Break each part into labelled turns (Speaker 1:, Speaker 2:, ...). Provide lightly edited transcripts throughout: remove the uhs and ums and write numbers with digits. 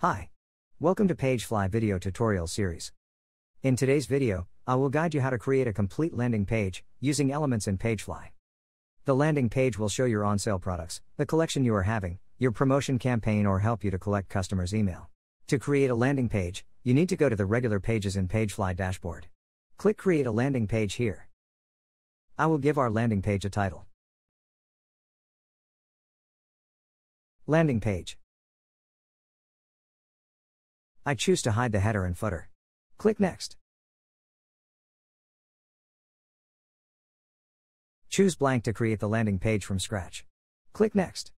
Speaker 1: Hi. Welcome to PageFly video tutorial series. In today's video, I will guide you how to create a complete landing page using elements in PageFly. The landing page will show your on-sale products, the collection you are having, your promotion campaign, or help you to collect customers' email. To create a landing page, you need to go to the regular pages in PageFly dashboard. Click Create a landing page here. I will give our landing page a title. Landing page. I choose to hide the header and footer. Click Next. Choose blank to create the landing page from scratch. Click Next.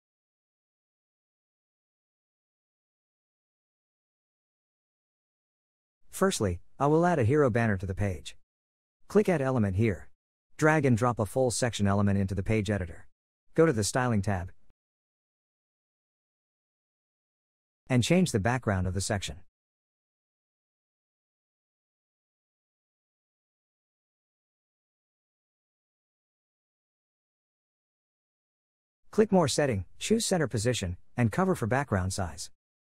Speaker 1: Firstly, I will add a hero banner to the page. Click Add Element here. Drag and drop a full section element into the page editor. Go to the Styling tab and change the background of the section. Click More Setting, choose Center Position, and Cover for background size.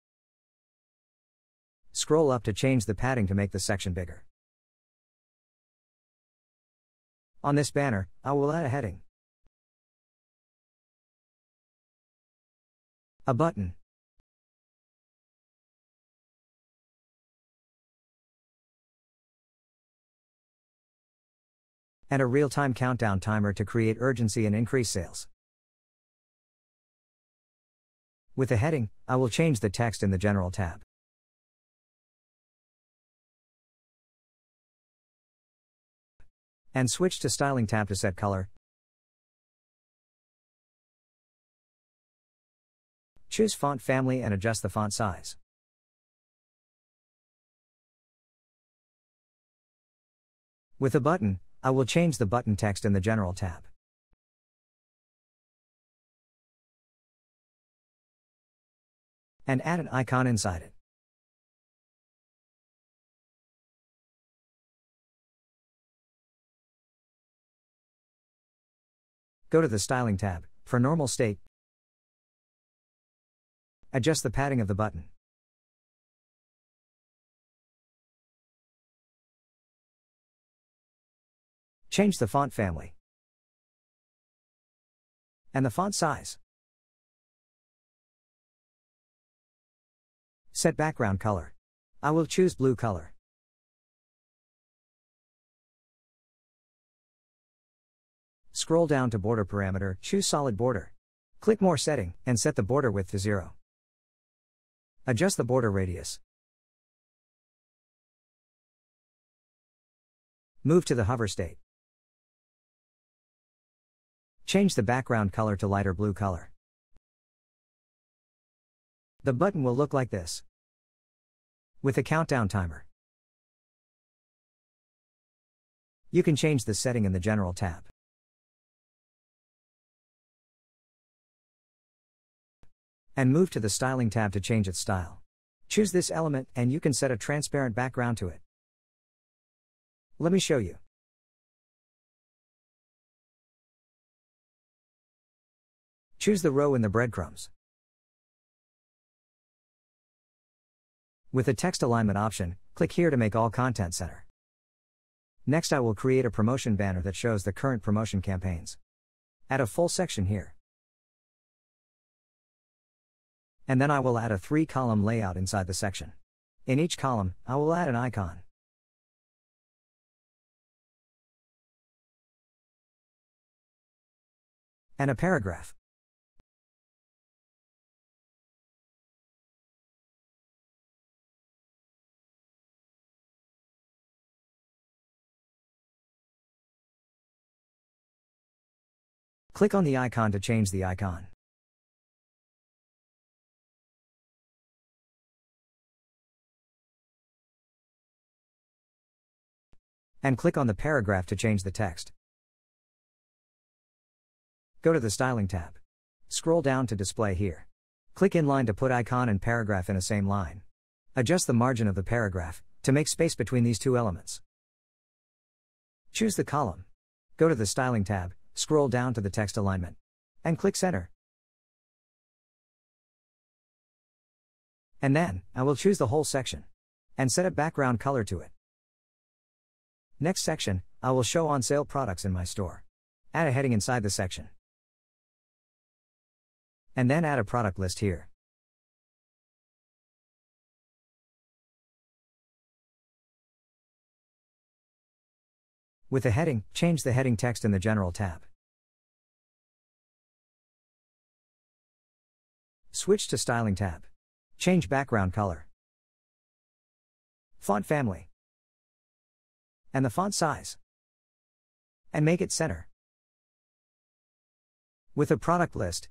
Speaker 1: Scroll up to change the padding to make the section bigger. On this banner, I will add a heading, a button, and a real-time countdown timer to create urgency and increase sales. With the heading, I will change the text in the General tab. And switch to Styling tab to set color. Choose font family and adjust the font size. With a button, I will change the button text in the General tab. And add an icon inside it. Go to the Styling tab. For normal state, adjust the padding of the button. Change the font family and the font size. Set background color. I will choose blue color. Scroll down to border parameter, choose solid border. Click More Setting, and set the border width to 0. Adjust the border radius. Move to the hover state. Change the background color to lighter blue color. The button will look like this, with a countdown timer. You can change the setting in the General tab. And move to the Styling tab to change its style. Choose this element and you can set a transparent background to it. Let me show you. Choose the row in the breadcrumbs. With the text alignment option, click here to make all content center. Next, I will create a promotion banner that shows the current promotion campaigns. Add a full section here. And then I will add a 3-column layout inside the section. In each column, I will add an icon. And a paragraph. Click on the icon to change the icon. And click on the paragraph to change the text. Go to the Styling tab. Scroll down to Display here. Click Inline to put icon and paragraph in the same line. Adjust the margin of the paragraph to make space between these two elements. Choose the column. Go to the Styling tab. Scroll down to the text alignment. And click Center. And then, I will choose the whole section. And set a background color to it. Next section, I will show on sale products in my store. Add a heading inside the section. And then add a product list here. With the heading, change the heading text in the General tab. Switch to Styling tab. Change background color, font family, and the font size. And make it center. With a product list,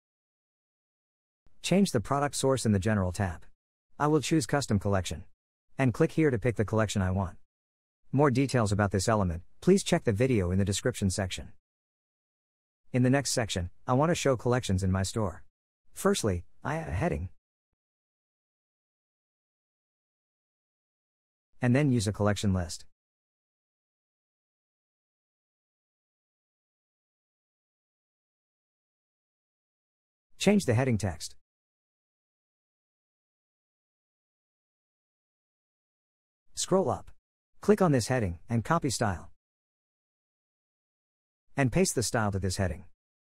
Speaker 1: change the product source in the General tab. I will choose Custom Collection. And click here to pick the collection I want. More details about this element, please check the video in the description section. In the next section, I want to show collections in my store. Firstly, I add a heading. And then use a collection list. Change the heading text. Scroll up. Click on this heading and copy style. And paste the style to this heading.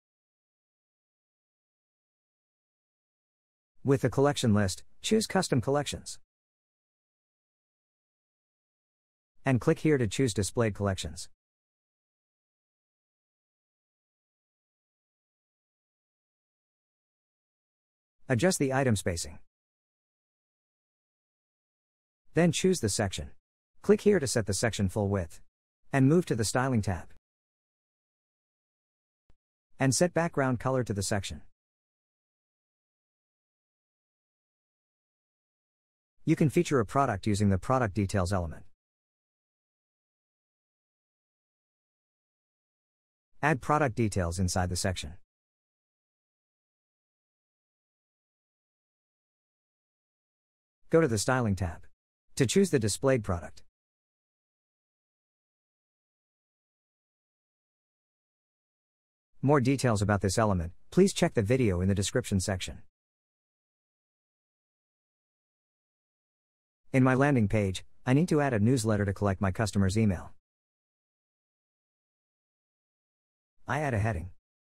Speaker 1: With the collection list, choose Custom Collections. And click here to choose Displayed Collections. Adjust the item spacing. Then choose the section. Click here to set the section full width. And move to the Styling tab. And set background color to the section. You can feature a product using the Product Details element. Add product details inside the section. Go to the Styling tab. To choose the displayed product. More details about this element, please check the video in the description section. In my landing page, I need to add a newsletter to collect my customers' email. I add a heading,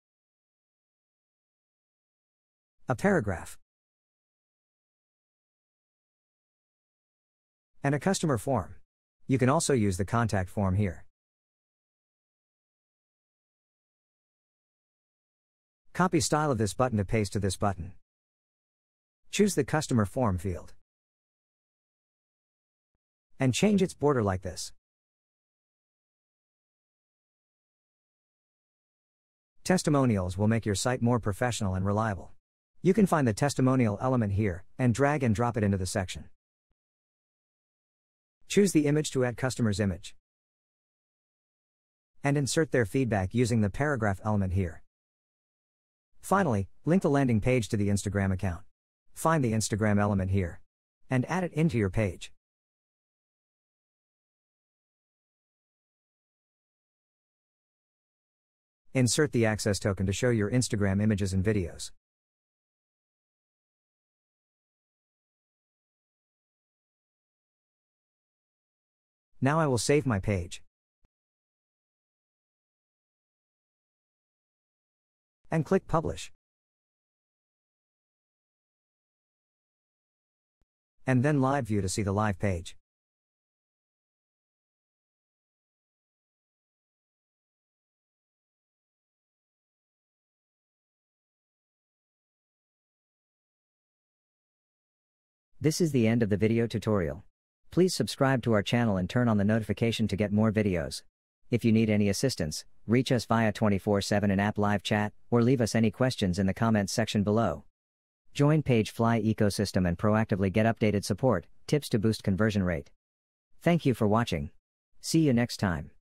Speaker 1: a paragraph, and a customer form. You can also use the contact form here. Copy style of this button to paste to this button. Choose the customer form field. And change its border like this. Testimonials will make your site more professional and reliable. You can find the testimonial element here, and drag and drop it into the section. Choose the image to add customer's image. And insert their feedback using the paragraph element here. Finally, link the landing page to the Instagram account. Find the Instagram element here. And add it into your page. Insert the access token to show your Instagram images and videos. Now I will save my page. And click Publish. And then Live View to see the live page.
Speaker 2: This is the end of the video tutorial. Please subscribe to our channel and turn on the notification to get more videos. If you need any assistance, reach us via 24/7 in-app live chat, or leave us any questions in the comments section below. Join PageFly ecosystem and proactively get updated support, tips to boost conversion rate. Thank you for watching. See you next time.